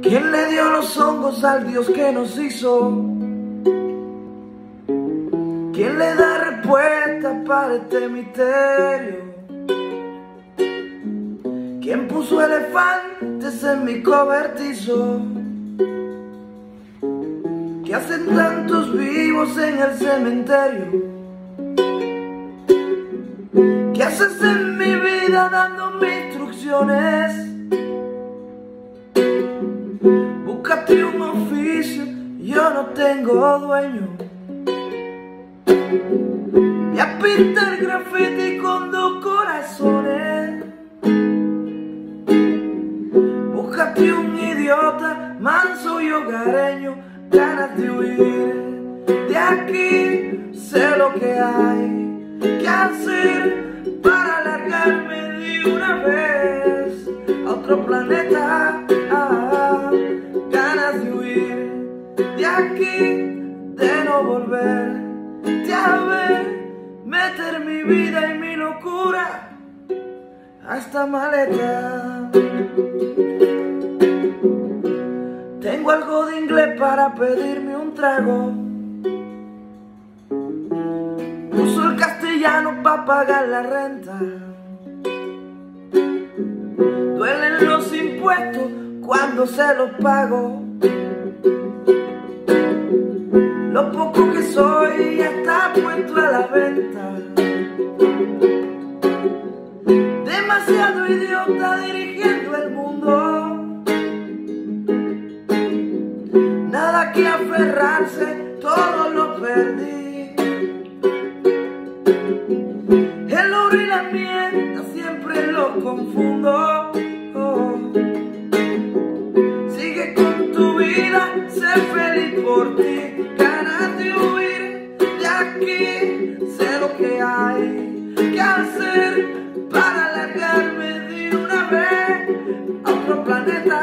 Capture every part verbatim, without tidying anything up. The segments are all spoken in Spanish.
¿Quién le dio los hongos al Dios que nos hizo? ¿Quién le da respuesta para este misterio? ¿Quién puso elefantes en mi cobertizo? ¿Qué hacen tantos vivos en el cementerio? ¿Qué haces en mi vida dándome instrucciones? Búscate un oficio, yo no tengo dueño. Voy a pintar graffiti con dos corazones. Búscate un idiota, manso y hogareño, ganas de huir de aquí. Sé lo que hay que hacer para largarme de una vez a otro planeta. Ah, ganas de huir de aquí, de no volver a ver, meter mi vida y mi locura a esta maleta. Tengo algo de inglés para pedirme un trago. Uso el castellano para pagar la renta. Duelen los impuestos cuando se los pago. Lo poco que soy ya está puesto a la venta. Demasiado idiota dirigiendo el mundo. Nada que aferrarse, todo lo perdí. El oro y la miel siempre lo confundo. Oh. Sigue con tu vida, sé feliz por ti. Sé lo que hay que hacer para largarme de una vez a otro planeta.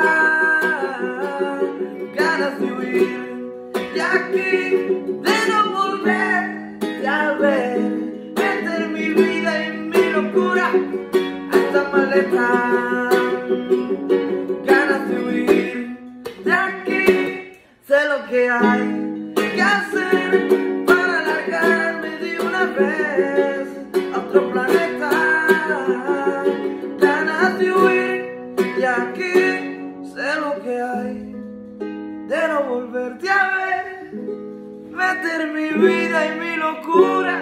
Ganas de huir de aquí, de no volver a ver, meter mi vida y mi locura a esta maleta. Ganas de huir de aquí, sé lo que hay que hacer vez a otro planeta. Ganas de huir de aquí, sé lo que hay de no volverte a ver, meter mi vida y mi locura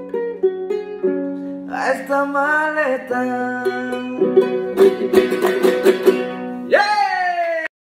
a esta maleta.